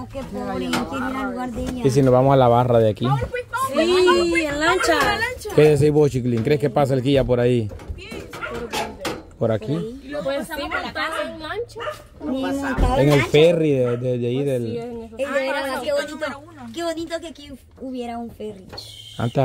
No, qué pobre, no quiere ir al lugar de ella. ¿Y si nos vamos a la barra de aquí? Sí, en lancha. ¿Qué decís vos, Chiclín? ¿Crees que pasa el guía por ahí? ¿Por aquí? Pues sí, montar en lancha. En el ferry de ahí del... Qué bonito que aquí hubiera un ferry. Antes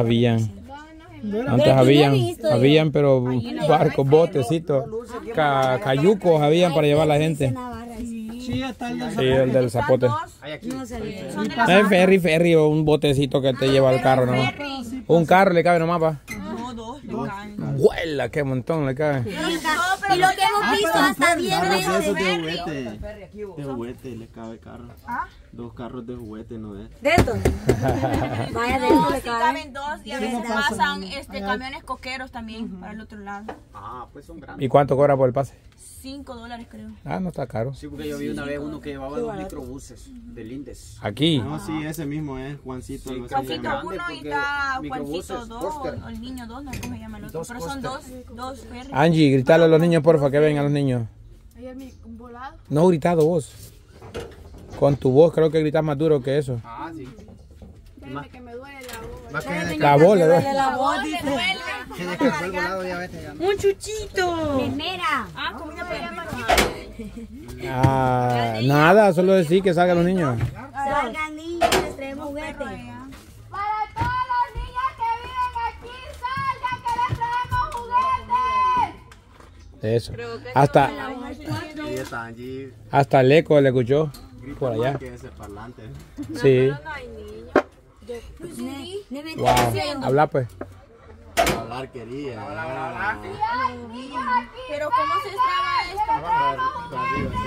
habían, pero barcos, botecitos, cayucos habían para llevar a la gente. Sí, el del zapote. Es ferry o un botecito que te lleva al carro nomás. Un carro le cabe nomás, pa. No, dos le caen. ¡Huela! ¡Qué montón le cabe! Y lo que hemos visto hasta 10 veces. De juguete le cabe carro. 2 carros de juguete, ¿no es? ¿De estos? Vaya, de estos le Sí, caben. caben 2 y a veces pasan camiones coqueros también para el otro lado. Ah, pues son grandes. ¿Y cuánto cobra por el pase? $5 creo. Ah, no está caro. Sí, porque yo vi una vez uno que llevaba 2 microbuses de Lindes. Aquí. No, sí, ese mismo es Juancito. algo así. Juancito Grande, 1 y porque está microbuses, Juancito 2, Coster. o el niño 2, no sé cómo se llama el otro. Pero son dos ferries. Angie, gritale a los niños, porfa, que vengan los niños. Un volado. No gritado vos. Con tu voz creo que gritas más duro que eso. Ah, sí. Déjame que me duele la boca. Más que La voz le duele. La voz, dice. se descansó el volado ya vete ya. Un chuchito. Memera. Ah, comida para llamar. Ah, nada, solo decir que salgan los niños. Salgan niños, les traemos juguetes. Para todos los niños que viven aquí, salgan que les traemos juguetes. Eso. Hasta Y está allí. hasta el eco le escuchó por allá. Que ese parlante. Sí. Neve, Wow. Habla pues. Hablar quería. Pero ¿cómo se extraba esto? Para arriba, sí.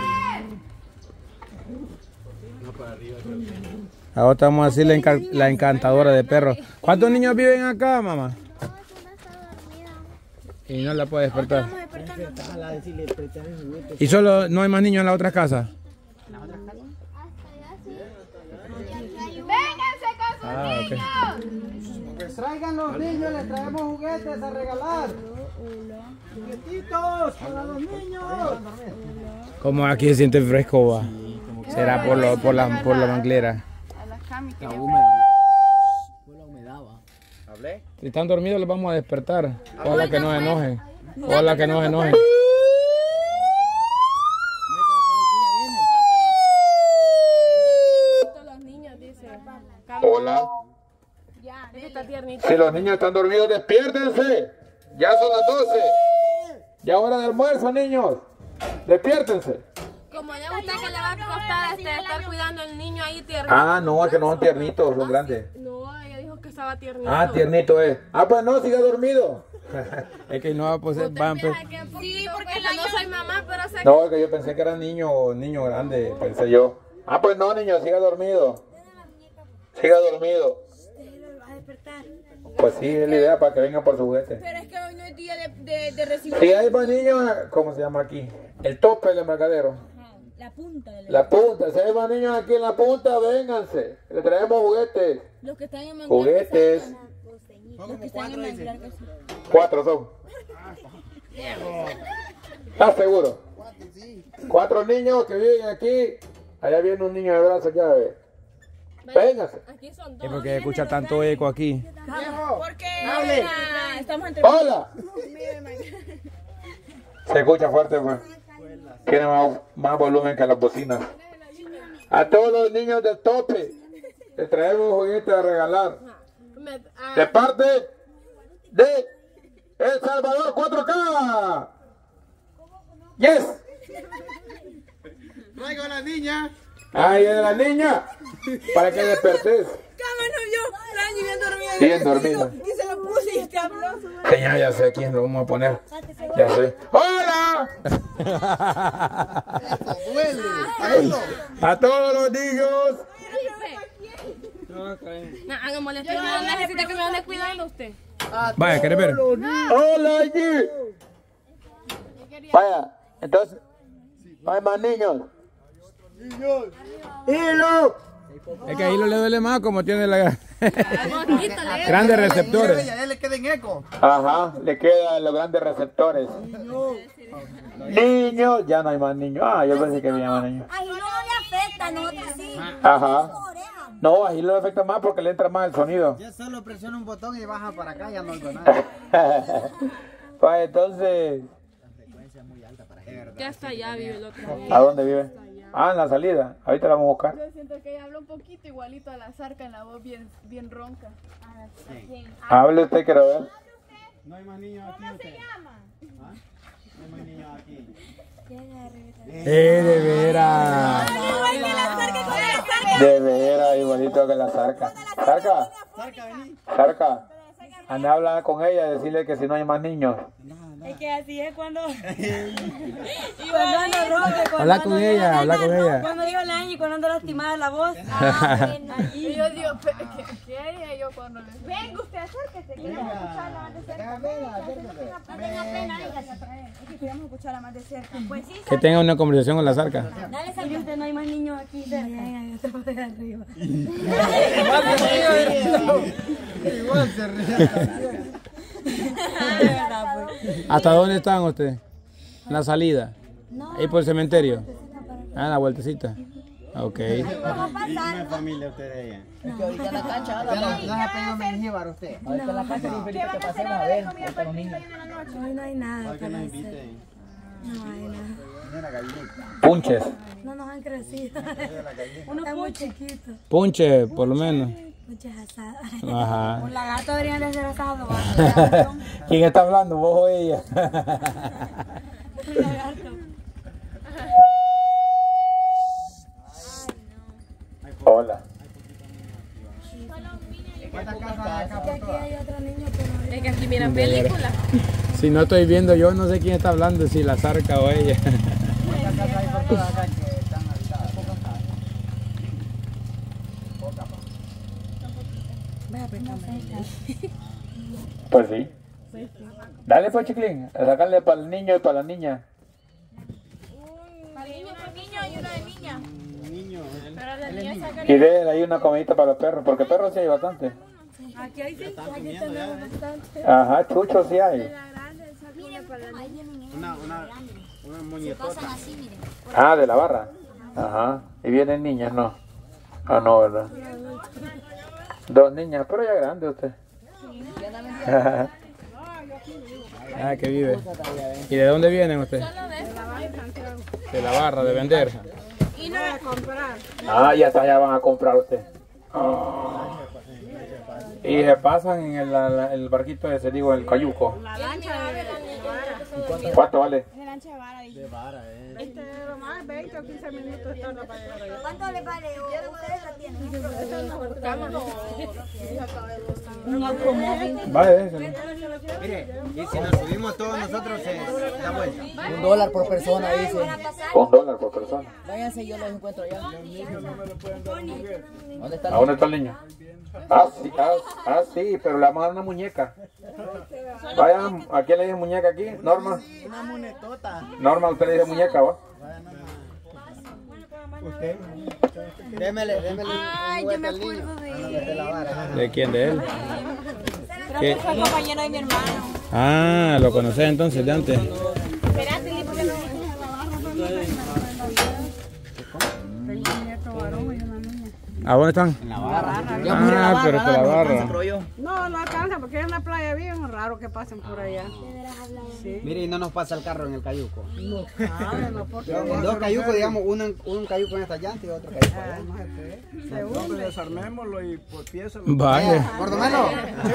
No, para arriba. Ahora te vamos a decir la encantadora de perros. ¿Cuántos niños viven acá, mamá? Y no la puede despertar. ¿Y solo no hay más niños en la otra casa? Vénganse con sus Ah, ok. Que traigan los niños, les traemos juguetes a regalar. Juguetitos para los niños. Como aquí se siente fresco, va. Será por la manglera. A las camis que La humedad. Fue la humedad, va. ¿Hablé? Si están dormidos los vamos a despertar. Ojalá que no se enojen. Ojalá que no se enojen. los niños dicen. Hola. Ya, está tiernito. Si los niños están dormidos, despiértense. Ya son las 12. Ya hora de almuerzo, niños. Despiértense. Como le gusta que le va a costar estar cuidando al niño ahí tiernito. Ah, no, es que no son tiernitos, son grandes. No, ella dijo que estaba tiernito. Ah, tiernito es. Ah, pues no, siga dormido. Es que no, pues van. Sí, porque no soy mamá, pero sé que... No, es que yo pensé que era niño grande, pensé yo. Ah, pues no, niño, siga dormido. Siga dormido. Pues sí, es la idea para que vengan por su juguete. Pero es que hoy no es día de recibir Si hay más niños, ¿cómo se llama aquí? El tope del embarcadero. la punta. La punta, si hay más niños aquí en la punta, vénganse. Le traemos juguetes. Los que están en manglar. Juguetes. Los que están en manglar. 4 son. ¿Estás seguro? 4 niños que viven aquí. Allá viene un niño de brazo llave. Véngase. Aquí son Es dos. porque escucha tanto eco aquí. Porque estamos entre... ¡Hola! Se escucha fuerte, pues. Tiene más volumen que las bocinas. A todos los niños del tope les traemos juguetes a regalar. De parte de El Salvador 4K. Yes. Traigo a la niña. Ahí es la niña. Para que despertes. Cámara, yo, la niña dormida. Bien dormida. Y se lo puse y este habló. Señor, ya sé quién lo vamos a poner. Ya sé. ¡Hola! A todos los niños. No, hagan molestia. No necesita que me ande cuidando usted. Vaya, ¿querés ver? ¡Hola, allí! Vaya, entonces, no hay más niños. ¡Hilo! Es que a Hilo le duele más como tiene la grandes receptores. A él le queda en eco. Ajá, le quedan los grandes receptores. Niños, ya no hay más niños. Ah, yo pensé que había más niños. Ay, no le afecta. afecta a nosotros, sí. Ajá. No, ahí le afecta más porque le entra más el sonido. Yo solo presiono un botón y baja para acá, ya no oigo nada. Pues entonces... Ya está, ya vive el otro. ¿A dónde vive? Ah, en la salida. Ahorita la vamos a buscar. Yo siento que ella habla un poquito igualito a la Zarca en la voz bien ronca. Hable usted, quiero ver. No hay más niños aquí. ¿Cómo se llama? ¿Ah? No hay más niños aquí. De veras. De veras, igualito que la Zarca. Zarca. Zarca. Anda a hablar con ella y decirle que si no hay más niños. Es que así es cuando... Habla con ella, habla con ella. Cuando digo el año y cuando ando lastimada la voz. Y yo digo, ¿qué haría yo cuando le... Venga usted, acérquese, queremos escucharla más de cerca. No tenga pena, véngase. Es que queremos escucharla más de cerca. Pues sí, Que tenga una conversación con la Zarca. dale, Sarca. Usted no hay más niños aquí cerca. Yo te voy arriba. Igual se ríe. ¿Hasta dónde están ustedes? En la salida. Ahí por el cementerio. Ah, en la vueltecita. Ok. ¿Y una familia usted de ella? Es que ahorita en la cancha, ¿No se ha pedido Mengíbar usted? ahorita en la cancha de Felipe que pasemos a ver, ahorita los niños. Hoy no hay nada ¿Para que para nos hacer. inviten? No hay nada. Una gallinita. Punches. No nos han crecido. Están muy chiquitos. Punche, por lo menos. Muchas asadas. Ajá. Un lagarto deberían de ser asado. ¿Quién está hablando, vos o ella? Un lagarto. Hola. ¿Cuántas casas hay acá Y por aquí todas? hay otro niño, pero... Es que aquí miran películas. Si no estoy viendo yo, no sé quién está hablando, si la Zarca o ella. ¿Cuántas casas hay por todas acá que están habitadas? Vaya, pues, no sé. Pues sí. Dale pues, Chiclín, a sacarle para el niño y para la niña. Para niño y una de niña. Niño. Pero la niña saca... Y de ahí una comidita para los perros, porque perros sí hay bastante. Aquí hay sí, aquí tenemos bastante. Ajá, chuchos sí hay. Una muñecota. Ah, de la barra. Ajá. Y vienen niñas, no. Ah, no, ¿verdad? Dos niñas, pero ya grande usted. Ah, que vive. ¿Y de dónde vienen ustedes? De la barra, de vender. Y no a comprar. Ah, ya hasta allá van a comprar usted. Y se pasan en el barquito ese, digo, el cayuco. La lancha de ¿Cuánto vale? la lancha de vara. De vara, más 20 o 15 minutos tarda para llegar allá. ¿Cuánto le vale? ¿Ustedes la tienen? Vale, déjelo. Mire, y si nos subimos todos nosotros, se da vuelta. $1 por persona, dice. $1 por persona. Váyanse, yo los encuentro allá. ¿Dónde está ¿A dónde está el niño? Ah, sí, pero le vamos a dar una muñeca. Vayan, ¿a quién le dice muñeca aquí? Norma. Una monetota. Norma, usted le dice muñeca, ¿va? ¿Usted? Démele Ay, yo me acuerdo de... la vara. ¿De quién? ¿De él? Creo que fue compañero de mi hermano. Ah, lo conocés entonces de antes. Espérate, Lili, porque no... ¿A dónde están? En la barra. Ah, pero por la barra. No, no alcanza porque es una playa bien raro que pasen por allá. Mire, y no nos pasa el carro en el cayuco. En dos cayucos, digamos, un cayuco en esta llanta y otro cayuco allá. Desarmémoslo y por pieza. Vaya. Gordomelo.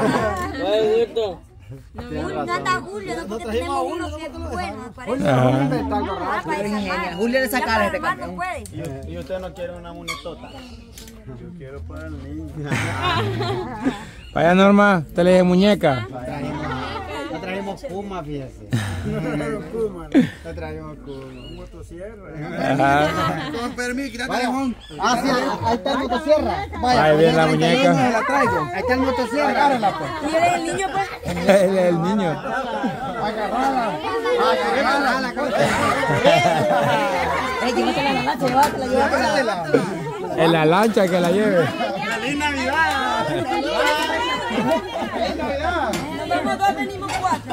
No anda Julio, no, porque tenemos uno que es bueno, parece. Julio le saca este No campeón. puede. Y usted no quiere una monetota. Yo quiero para el niño. Vaya, Norma, usted le dice muñeca. No trajimos Puma, fíjese. No trajimos Puma. No trajimos Puma. Un motosierra. Ajá. Con permiso, quítate Vaya, ah, sí, ahí está el motosierra. Vaya, Ahí viene la ahí está el muñeca. niño, se la traigo. Ahí está el motosierra, agárrala pues. Y él es el niño, pues. Él es el niño. Agarrala. Agarrala, Llévatela en la lancha, llévatela. En la lancha que la lleve. ¡Feliz Navidad! ¡Feliz Navidad! Nos vamos dos, venimos cuatro.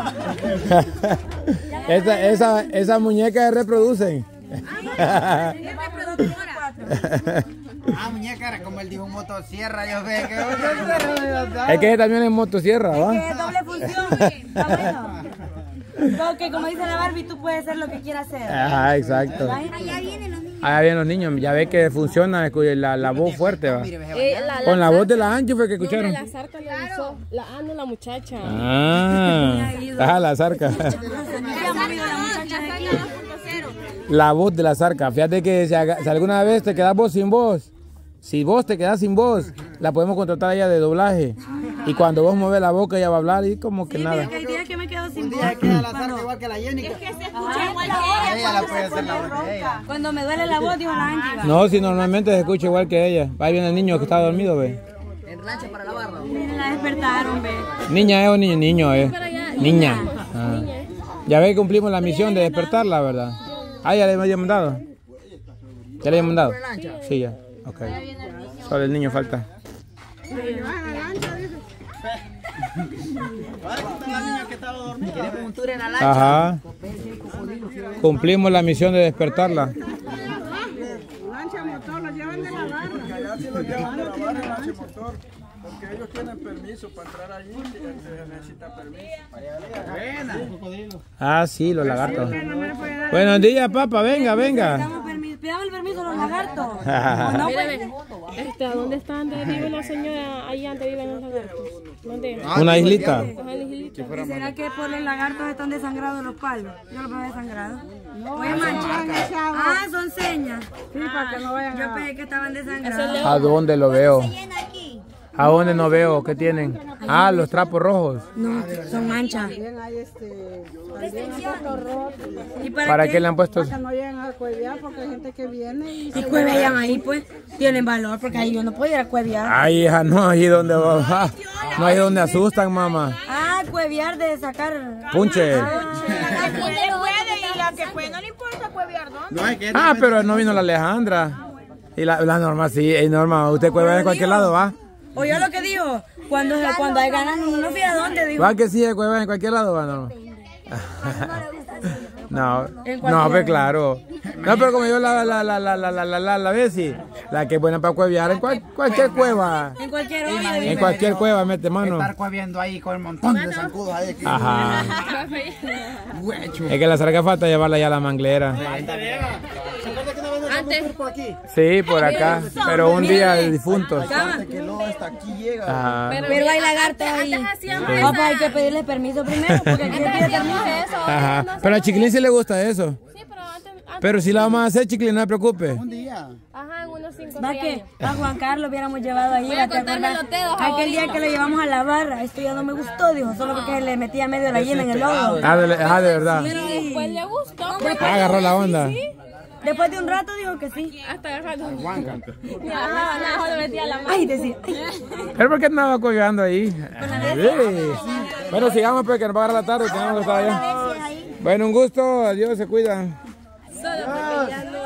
Esas muñecas se reproducen. Ah, muñeca, era como él dijo motosierra, yo sé que... Es que también es motosierra, ¿va? Que es doble función. Está bueno. Porque como dice la Barbie, tú puedes hacer lo que quieras hacer. Ajá, exacto. Allá vienen los niños. Allá vienen los niños, ya ve que funciona la voz fuerte, ¿va? Con la voz de la Angie fue que escucharon. La zarca le avisó. La Ana, la muchacha. Ah, la zarca. La voz de la zarca. Fíjate que si alguna vez te quedas vos sin voz, si vos te quedas sin voz, la podemos contratar a ella de doblaje. Y cuando vos mueves la boca, ella va a hablar y como que nada. Hay días que me quedo sin voz. Ya queda la zarca igual que la Jenica. Es que se escucha igual que ella. Ella la puede hacer la voz de ella. Cuando me duele la voz, digo la Angie. No, si normalmente se escucha igual que ella. Ahí viene el niño que está dormido, ve. En rancha para la barra. Miren, la despertaron, ve. Niña es o niño, niña. Ah. Ya ve que cumplimos la misión de despertarla, ¿verdad? Ah, ya le había mandado. ¿Ya le había mandado? Sí, ya. Ok. Solo el niño falta. Ajá. Cumplimos la misión de despertarla. Lancha motor, lo llevan de la barra. Allá sí lo llevan de la barra, lancha motor. Porque ellos tienen permiso para entrar allí, se necesita permiso. Ah, sí, los lagartos. Buenos días, papá, venga. Pidamos el permiso a los lagartos. ¿O no, pues? ¿A dónde está donde vive la señora? Ahí donde viven los lagartos. ¿Dónde? Una islita. ¿Y será que por los lagartos están desangrados los palos? Yo los veo desangrados. Oye, mancha. Ah, son señas. Sí, para que no vayan Yo pensé que estaban desangrados. ¿A dónde lo veo? ¿A dónde no veo? ¿Qué tienen? Ah, los trapos rojos. No, son manchas. ¿Y ¿Para qué le han puesto? Para que no lleguen a cuevear, porque hay gente que viene y... Si cuevean ahí, pues, tienen valor, porque ahí yo no puedo ir a cuevear. Ay, hija, no, ahí donde va. No, ahí donde asustan, mamá. Ah, cuevear de sacar... Punche. Le puede y la que puede, no le importa cuevear, ¿no? Ah, pero no vino la Alejandra. Y la Norma, sí, Norma, usted cueva en cualquier lado, ¿va? Oye lo que digo, cuando hay ganas, no fui a dónde, digo. ¿Va que sí, cueva en cualquier lado, va, Norma? No, pues claro. No, pero como yo la vez, sí. La que es buena para cuevear en cualquier cueva. En cualquier hora. En cualquier cueva, mete mano. Estar cueviendo ahí con el montón de zancudos ahí. Ajá. Es que la zarca falta llevarla ya a la manglera. Antes. Sí, por acá. Pero un día de difuntos. Ajá. Pero hay lagartos ahí. Papá, hay que pedirles permiso primero, porque aquí no pide permiso. Ajá. Pero a Chiquilín sí le gusta eso. Sí, pero antes. Pero si la vamos a hacer, Chiquilín, no se preocupe. Un día. Ajá, en unos 5 ¿Va que a Juan Carlos hubiéramos llevado ahí? Voy a contarme los dedos. Aquel día que lo llevamos a la barra, esto ya no me gustó, dijo, solo porque le metía medio la yema en el lodo. Ah, de verdad. Después le gustó. Agarró la onda. Después de un rato dijo que sí. Hasta agarrando. Ajá, le metía la mano. Ay, decía. ¿Pero por qué andaba colgando ahí? Sí. Bueno, sigamos porque nos va a agarrar la tarde. Tenemos que estar allá. Bueno, un gusto. Adiós, se cuidan. Solo porque ya no.